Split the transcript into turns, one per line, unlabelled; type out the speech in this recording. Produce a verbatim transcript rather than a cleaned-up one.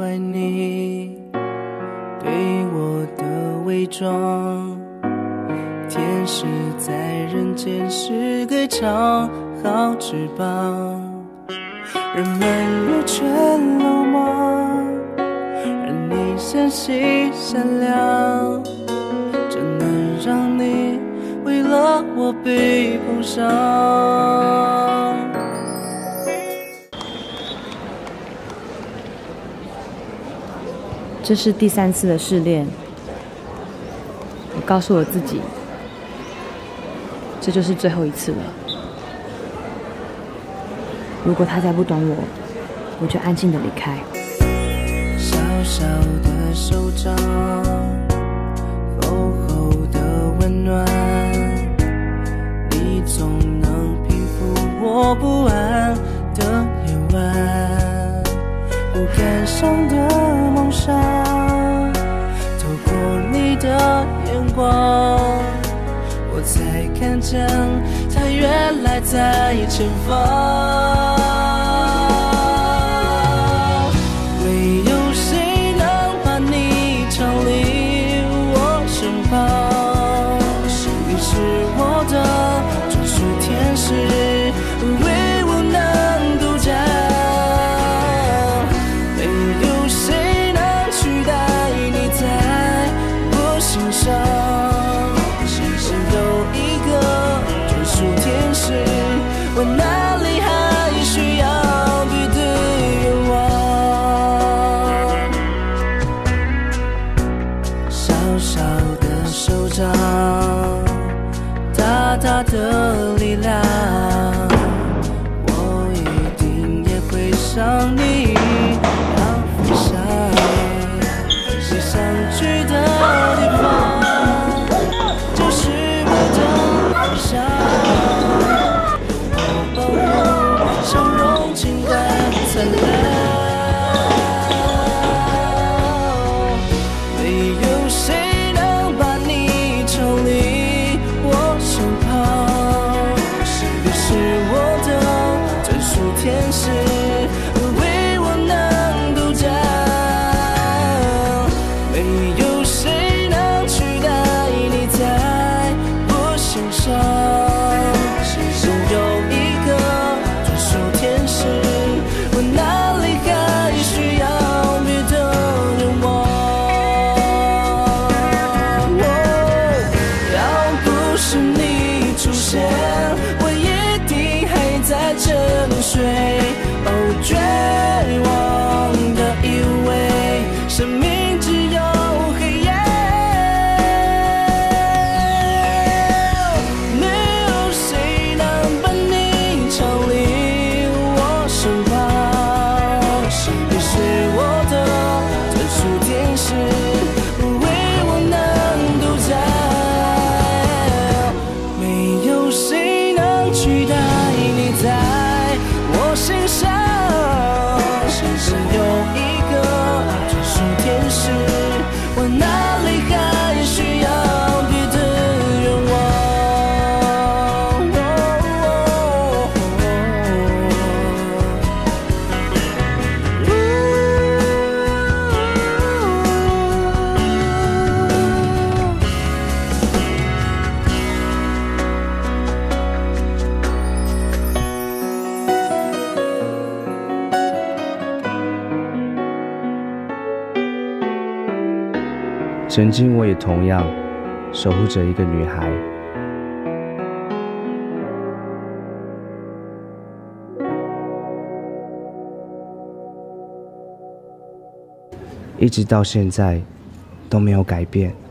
怪你对我的伪装，天使在人间是个长好翅膀，人们若全鲁莽，让你纤细善良，怎能让你为了我被碰伤？
这是第三次的试炼，我告诉我自己，这就是最后一次了。如果他再不懂我，我就安静的离开。
小小的手掌，厚厚的温暖，你总能平复我不安的夜晚。不敢想的梦想，透过你的眼光，我才看见它原来在前方。没有谁能把你常离我身旁，你是我的专属天使，为我能独占。没有谁能取代你在我心上，只有一个专属天使，我哪里还需要别的愿望？小小的手掌，大大的力量，我一定也会像你一样飞翔。你想去的地方，就是我的理想。拥抱保护，笑容尽管灿烂。没有谁能把你抽离我身旁，你是我的专属天使，为我能独占。没有谁能取代你在我心上，拥有一个专属天使，我哪里还需要别的愿望？要不是你出现，我一定还在沉睡。哦，绝望的以为生命只有黑夜，没有谁能把你常离我身旁。你是我的专属天使，为我能独占。没有谁能取代你在我心上，只有一个专属天使，我哪里还需要别的愿
曾经我也同样守护着一个女孩，一直到现在都没有改变。